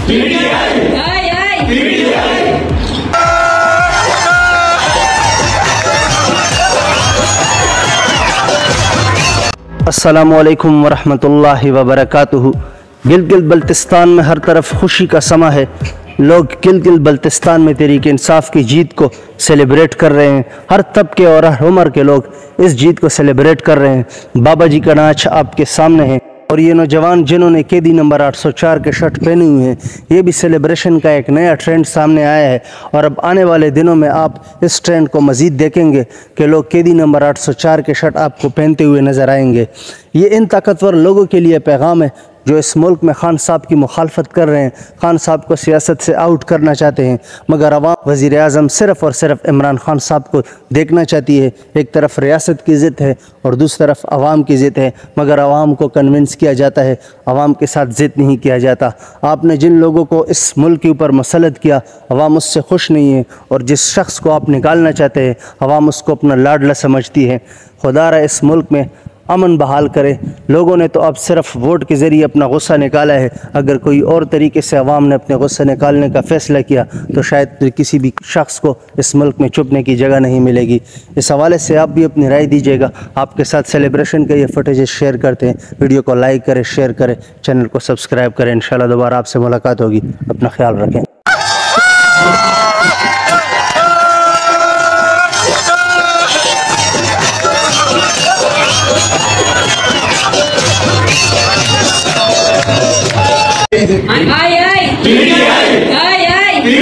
अस्सलामुअलैकुम वरहमतुल्लाहि वबरकातुहू। गिलगित बल्तिस्तान में हर तरफ खुशी का समा है। लोग गिलगित बल्तिस्तान में तहरीक इंसाफ की जीत को सेलिब्रेट कर रहे हैं। हर तबके और हर उम्र के लोग इस जीत को सेलिब्रेट कर रहे हैं। बाबा जी का नाच आपके सामने है और ये नौजवान जिन्होंने कैदी नंबर 804 के शर्ट पहने हुए हैं, ये भी सेलिब्रेशन का एक नया ट्रेंड सामने आया है। और अब आने वाले दिनों में आप इस ट्रेंड को मज़ीद देखेंगे कि लोग कैदी नंबर 804 के शर्ट आपको पहनते हुए नज़र आएंगे। ये इन ताकतवर लोगों के लिए पैगाम है जो इस मुल्क में खान साहब की मुखालफत कर रहे हैं, खान साहब को सियासत से आउट करना चाहते हैं, मगर अवाम वज़ीर आज़म सिर्फ़ और सिर्फ इमरान खान साहब को देखना चाहती है। एक तरफ रियासत की ज़िद है और दूसरी तरफ आवाम की ज़िद है, मगर आवाम को कन्विंस किया जाता है, आवाम के साथ ज़िद नहीं किया जाता। आपने जिन लोगों को इस मुल्क के ऊपर मसलत किया, आवाम उससे खुश नहीं है, और जिस शख्स को आप निकालना चाहते हैं, आवाम उसको अपना लाडला समझती है। खुदा रहा इस मुल्क में अमन बहाल करे। लोगों ने तो अब सिर्फ वोट के ज़रिए अपना गुस्सा निकाला है। अगर कोई और तरीके से अवाम ने अपने गुस्सा निकालने का फ़ैसला किया तो शायद किसी भी शख्स को इस मुल्क में छुपने की जगह नहीं मिलेगी। इस हवाले से आप भी अपनी राय दीजिएगा। आपके साथ सेलिब्रेशन के ये फुटेज शेयर करते हैं। वीडियो को लाइक करें, शेयर करें, चैनल को सब्सक्राइब करें। इंशाल्लाह दोबारा आपसे मुलाकात होगी। अपना ख्याल रखें।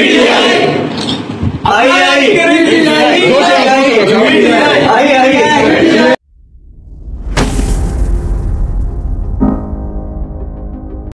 आई